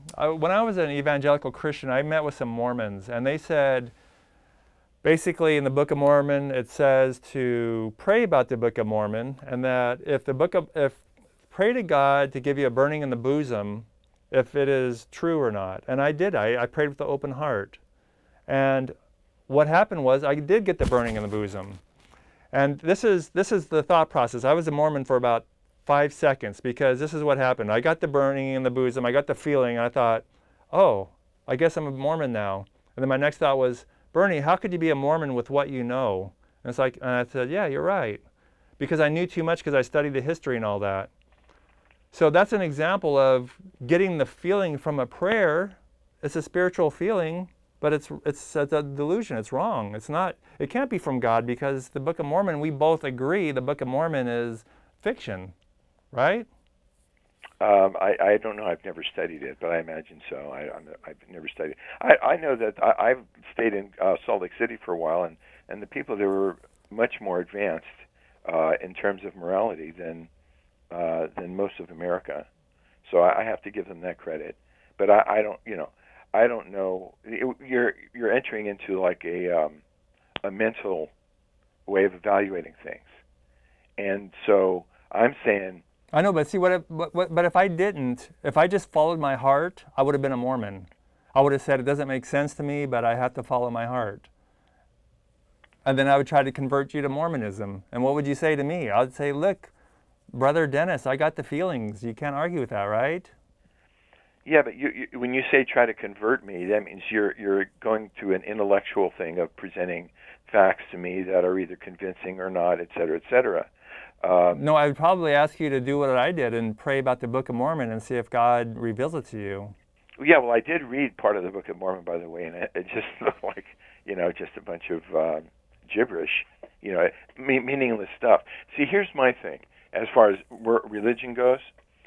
When I was an evangelical Christian, I met with some Mormons, and they said, basically in the Book of Mormon, it says to pray about the Book of Mormon, and that if pray to God to give you a burning in the bosom, if it is true or not. And I did. I prayed with an open heart. And what happened was I did get the burning in the bosom. And this is the thought process. I was a Mormon for about 5 seconds, because this is what happened. I got the burning in the bosom. I got the feeling. And I thought, oh, I guess I'm a Mormon now. And then my next thought was, Bernie, how could you be a Mormon with what you know? And it's like, and I said, yeah, you're right. Because I knew too much, because I studied the history and all that. So that's an example of getting the feeling from a prayer. It's a spiritual feeling, but it's a delusion. It's wrong. It's not. It can't be from God, because the Book of Mormon, we both agree the Book of Mormon is fiction, right? I don't know. I've never studied it, but I imagine so. I've never studied it. I know that I've stayed in Salt Lake City for a while, and the people there were much more advanced in terms of morality than most of America. So I have to give them that credit. But I don't, I don't know. You're entering into like a mental way of evaluating things, and so I'm saying. I know, but see, but if I didn't, if I just followed my heart, I would have been a Mormon. I would have said, it doesn't make sense to me, but I have to follow my heart. And then I would try to convert you to Mormonism. And what would you say to me? I would say, look, Brother Dennis, I got the feelings. You can't argue with that, right? Yeah, but when you say try to convert me, that means you're going to an intellectual thing of presenting facts to me that are either convincing or not, et cetera, et cetera. No, I would probably ask you to do what I did and pray about the Book of Mormon and see if God reveals it to you. Yeah, well, I did read part of the Book of Mormon, by the way, and it just looked like, just a bunch of gibberish, meaningless stuff. See, here's my thing. As far as religion goes,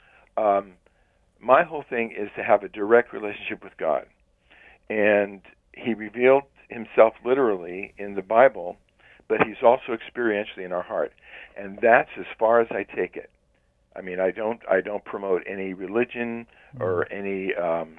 my whole thing is to have a direct relationship with God. And he revealed himself literally in the Bible, but he's also experientially in our heart. And that's as far as I take it. I mean, I don't promote any religion or any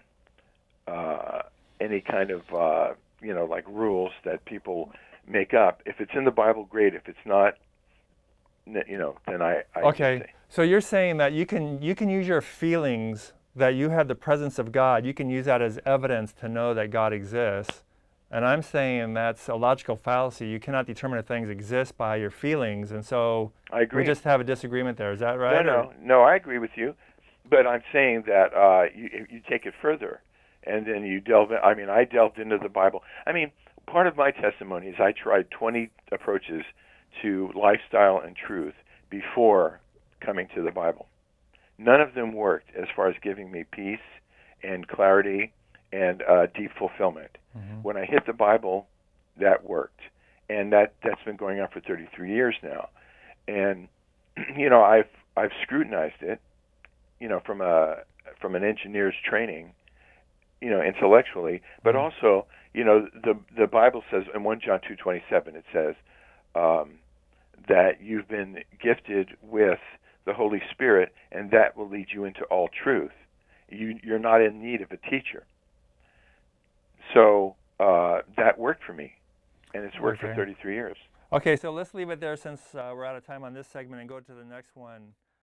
kind of like rules that people make up. If it's in the Bible, great. If it's not, then I okay. say. So you're saying that you can use your feelings that you have the presence of God. You can use that as evidence to know that God exists. And I'm saying that's a logical fallacy. You cannot determine if things exist by your feelings. And so I agree. We just have a disagreement there. Is that right? No, I agree with you. But I'm saying that you take it further, and then you delve in. I mean, I delved into the Bible. I mean, part of my testimony is I tried 20 approaches to lifestyle and truth before coming to the Bible. None of them worked as far as giving me peace and clarity and deep fulfillment. Mm-hmm. When I hit the Bible, that worked, and that's been going on for 33 years now. And I've scrutinized it, from an engineer's training, intellectually, but also, the Bible says in 1 John 2:27, it says that you've been gifted with the Holy Spirit, and that will lead you into all truth. You're not in need of a teacher. So that worked for me, and it's worked for 33 years. Okay, so let's leave it there since we're out of time on this segment and go to the next one.